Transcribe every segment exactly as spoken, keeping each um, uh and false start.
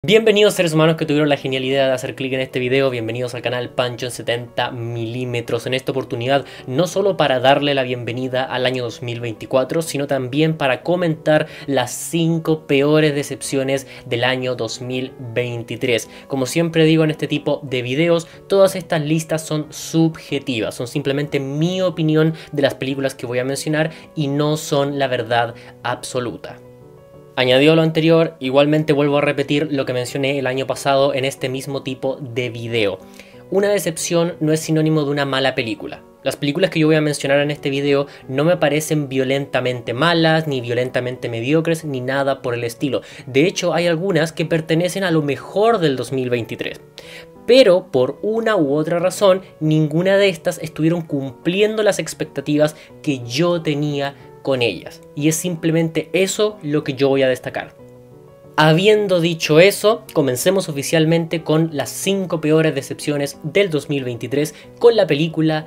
Bienvenidos seres humanos que tuvieron la genial idea de hacer clic en este video, bienvenidos al canal Pancho en setenta milímetros. En esta oportunidad no solo para darle la bienvenida al año dos mil veinticuatro, sino también para comentar las cinco peores decepciones del año dos mil veintitrés. Como siempre digo en este tipo de videos, todas estas listas son subjetivas, son simplemente mi opinión de las películas que voy a mencionar y no son la verdad absoluta. Añadido lo anterior, igualmente vuelvo a repetir lo que mencioné el año pasado en este mismo tipo de video. Una decepción no es sinónimo de una mala película. Las películas que yo voy a mencionar en este video no me parecen violentamente malas, ni violentamente mediocres, ni nada por el estilo. De hecho, hay algunas que pertenecen a lo mejor del dos mil veintitrés. Pero por una u otra razón, ninguna de estas estuvieron cumpliendo las expectativas que yo tenía con ellas. Y es simplemente eso lo que yo voy a destacar. Habiendo dicho eso, comencemos oficialmente con las cinco peores decepciones del dos mil veintitrés con la película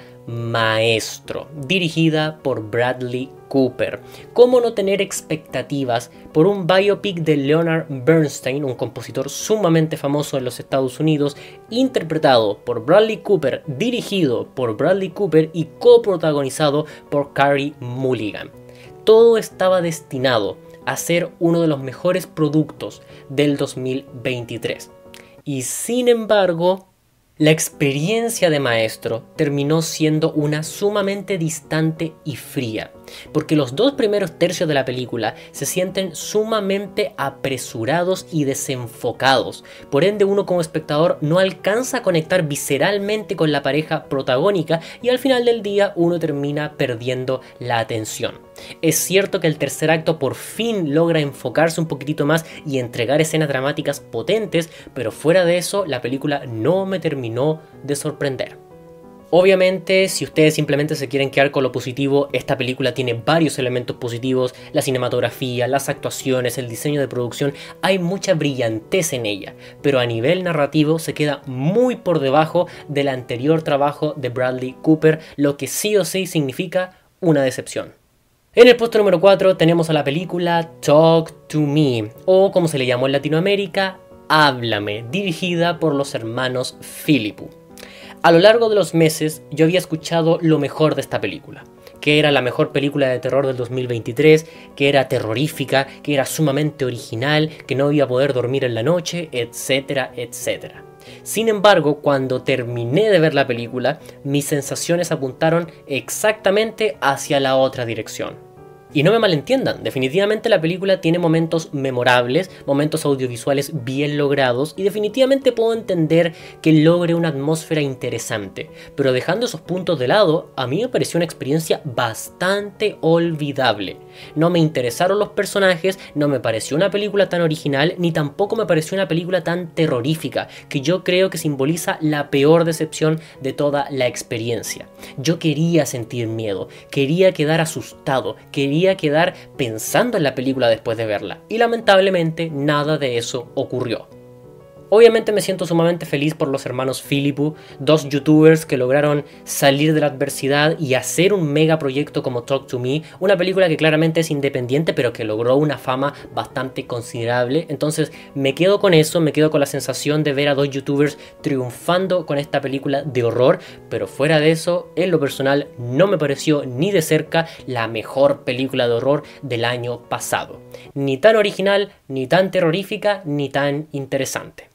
Maestro, dirigida por Bradley Cooper. ¿Cómo no tener expectativas por un biopic de Leonard Bernstein, un compositor sumamente famoso en los Estados Unidos, interpretado por Bradley Cooper, dirigido por Bradley Cooper y coprotagonizado por Carey Mulligan? Todo estaba destinado a ser uno de los mejores productos del dos mil veintitrés. Y sin embargo, la experiencia de Maestro terminó siendo una sumamente distante y fría, porque los dos primeros tercios de la película se sienten sumamente apresurados y desenfocados. Por ende, uno como espectador no alcanza a conectar visceralmente con la pareja protagónica y al final del día uno termina perdiendo la atención. Es cierto que el tercer acto por fin logra enfocarse un poquitito más y entregar escenas dramáticas potentes, pero fuera de eso la película no me terminó de sorprender. Obviamente, si ustedes simplemente se quieren quedar con lo positivo, esta película tiene varios elementos positivos: la cinematografía, las actuaciones, el diseño de producción, hay mucha brillantez en ella, pero a nivel narrativo se queda muy por debajo del anterior trabajo de Bradley Cooper, lo que sí o sí significa una decepción. En el puesto número cuatro tenemos a la película Talk to Me, o como se le llamó en Latinoamérica, Háblame, dirigida por los hermanos Philippou. A lo largo de los meses yo había escuchado lo mejor de esta película, que era la mejor película de terror del dos mil veintitrés, que era terrorífica, que era sumamente original, que no iba a poder dormir en la noche, etcétera, etcétera. Sin embargo, cuando terminé de ver la película, mis sensaciones apuntaron exactamente hacia la otra dirección. Y no me malentiendan, definitivamente la película tiene momentos memorables, momentos audiovisuales bien logrados y definitivamente puedo entender que logre una atmósfera interesante. Pero dejando esos puntos de lado, a mí me pareció una experiencia bastante olvidable. No me interesaron los personajes, no me pareció una película tan original, ni tampoco me pareció una película tan terrorífica, que yo creo que simboliza la peor decepción de toda la experiencia. Yo quería sentir miedo, quería quedar asustado, quería quedar pensando en la película después de verla, y lamentablemente nada de eso ocurrió. Obviamente me siento sumamente feliz por los hermanos Philippou, dos youtubers que lograron salir de la adversidad y hacer un mega proyecto como Talk to Me, una película que claramente es independiente pero que logró una fama bastante considerable. Entonces me quedo con eso, me quedo con la sensación de ver a dos youtubers triunfando con esta película de horror, pero fuera de eso, en lo personal no me pareció ni de cerca la mejor película de horror del año pasado. Ni tan original, ni tan terrorífica, ni tan interesante.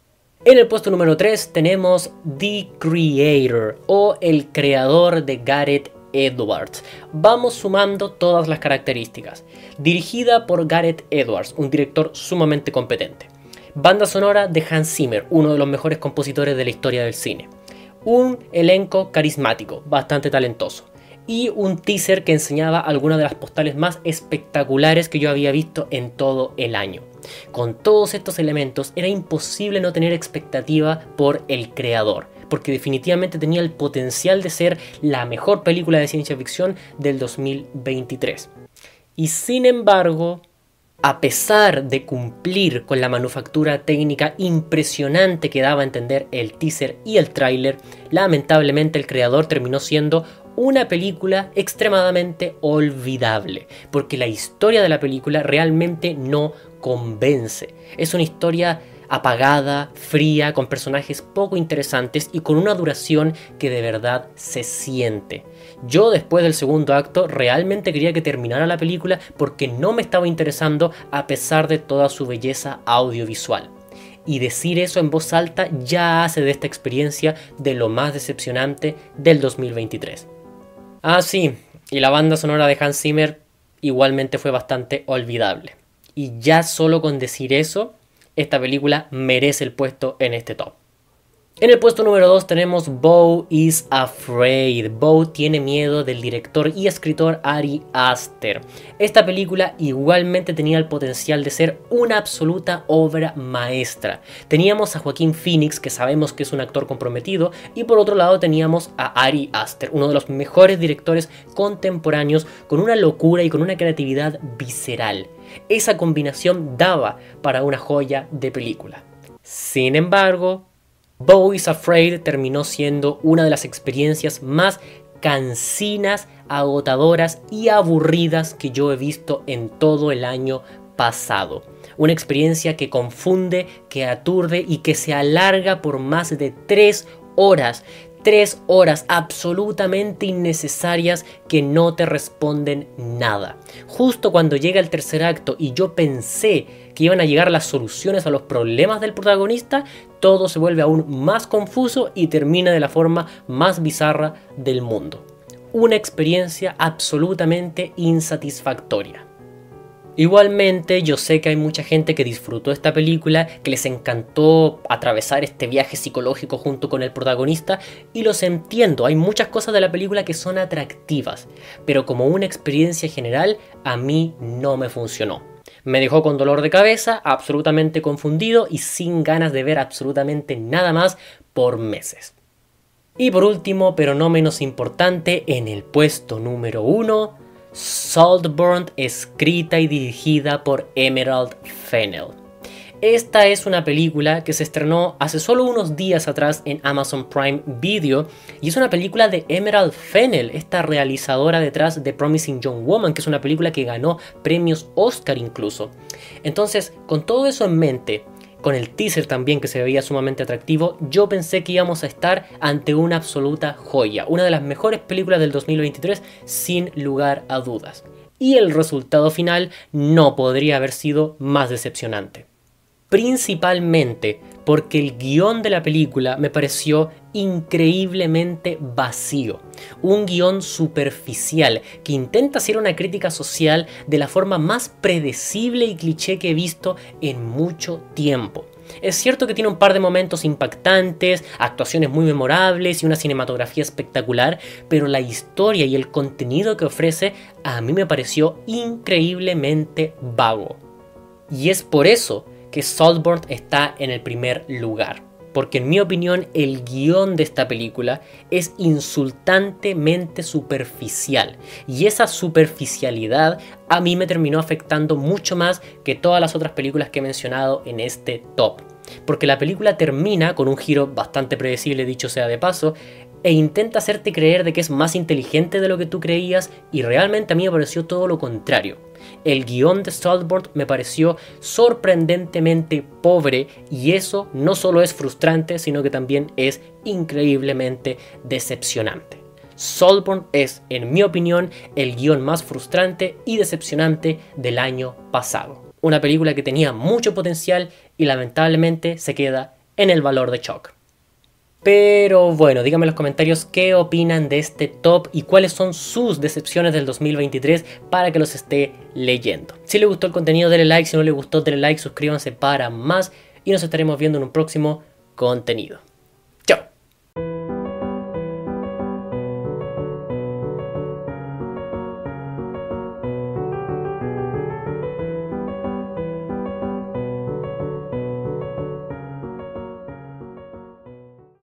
En el puesto número tres tenemos The Creator, o el creador de Gareth Edwards. Vamos sumando todas las características. Dirigida por Gareth Edwards, un director sumamente competente. Banda sonora de Hans Zimmer, uno de los mejores compositores de la historia del cine. Un elenco carismático, bastante talentoso. Y un teaser que enseñaba algunas de las postales más espectaculares que yo había visto en todo el año. Con todos estos elementos era imposible no tener expectativa por el creador, porque definitivamente tenía el potencial de ser la mejor película de ciencia ficción del dos mil veintitrés. Y sin embargo, a pesar de cumplir con la manufactura técnica impresionante que daba a entender el teaser y el tráiler, lamentablemente el creador terminó siendo una película extremadamente olvidable, porque la historia de la película realmente no convence. Es una historia apagada, fría, con personajes poco interesantes y con una duración que de verdad se siente. Yo después del segundo acto realmente quería que terminara la película porque no me estaba interesando a pesar de toda su belleza audiovisual. Y decir eso en voz alta ya hace de esta experiencia de lo más decepcionante del dos mil veintitrés. Ah, sí, y la banda sonora de Hans Zimmer igualmente fue bastante olvidable. Y ya solo con decir eso, esta película merece el puesto en este top. En el puesto número dos tenemos Beau is Afraid. Beau tiene miedo, del director y escritor Ari Aster. Esta película igualmente tenía el potencial de ser una absoluta obra maestra. Teníamos a Joaquín Phoenix, que sabemos que es un actor comprometido, y por otro lado teníamos a Ari Aster, uno de los mejores directores contemporáneos, con una locura y con una creatividad visceral. Esa combinación daba para una joya de película. Sin embargo, Beau is Afraid terminó siendo una de las experiencias más cansinas, agotadoras y aburridas que yo he visto en todo el año pasado. Una experiencia que confunde, que aturde y que se alarga por más de tres horas. Tres horas absolutamente innecesarias que no te responden nada. Justo cuando llega el tercer acto y yo pensé que iban a llegar las soluciones a los problemas del protagonista, todo se vuelve aún más confuso y termina de la forma más bizarra del mundo. Una experiencia absolutamente insatisfactoria. Igualmente, yo sé que hay mucha gente que disfrutó esta película, que les encantó atravesar este viaje psicológico junto con el protagonista, y los entiendo, hay muchas cosas de la película que son atractivas, pero como una experiencia general, a mí no me funcionó. Me dejó con dolor de cabeza, absolutamente confundido y sin ganas de ver absolutamente nada más por meses. Y por último, pero no menos importante, en el puesto número uno, Saltburn, escrita y dirigida por Emerald Fennell. Esta es una película que se estrenó hace solo unos días atrás en Amazon Prime Video y es una película de Emerald Fennell, esta realizadora detrás de Promising Young Woman, que es una película que ganó premios Oscar incluso. Entonces, con todo eso en mente, con el teaser también que se veía sumamente atractivo, yo pensé que íbamos a estar ante una absoluta joya, una de las mejores películas del dos mil veintitrés sin lugar a dudas. Y el resultado final no podría haber sido más decepcionante. Principalmente porque el guión de la película me pareció increíblemente vacío. Un guión superficial que intenta hacer una crítica social de la forma más predecible y cliché que he visto en mucho tiempo. Es cierto que tiene un par de momentos impactantes, actuaciones muy memorables y una cinematografía espectacular, pero la historia y el contenido que ofrece a mí me pareció increíblemente vago. Y es por eso que Saltburn está en el primer lugar, porque en mi opinión el guión de esta película es insultantemente superficial, y esa superficialidad a mí me terminó afectando mucho más que todas las otras películas que he mencionado en este top, porque la película termina con un giro bastante predecible, dicho sea de paso, e intenta hacerte creer de que es más inteligente de lo que tú creías, y realmente a mí me pareció todo lo contrario. El guión de Saltburn me pareció sorprendentemente pobre, y eso no solo es frustrante, sino que también es increíblemente decepcionante. Saltburn es, en mi opinión, el guión más frustrante y decepcionante del año pasado. Una película que tenía mucho potencial y lamentablemente se queda en el valor de shock. Pero bueno, díganme en los comentarios qué opinan de este top y cuáles son sus decepciones del dos mil veintitrés para que los esté leyendo. Si les gustó el contenido, denle like, si no les gustó, denle like, suscríbanse para más y nos estaremos viendo en un próximo contenido.